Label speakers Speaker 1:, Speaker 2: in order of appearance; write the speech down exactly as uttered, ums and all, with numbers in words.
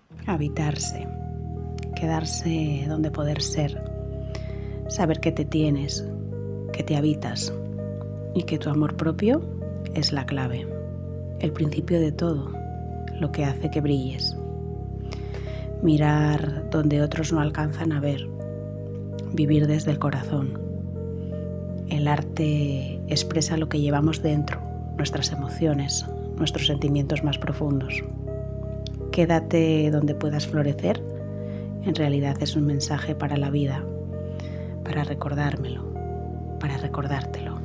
Speaker 1: habitarse, quedarse donde poder ser, saber que te tienes, que te habitas y que tu amor propio es la clave, el principio de todo, lo que hace que brilles. Mirar donde otros no alcanzan a ver, vivir desde el corazón. El arte expresa lo que llevamos dentro, nuestras emociones, nuestros sentimientos más profundos. Quédate donde puedas florecer, en realidad es un mensaje para la vida, para recordármelo, para recordártelo.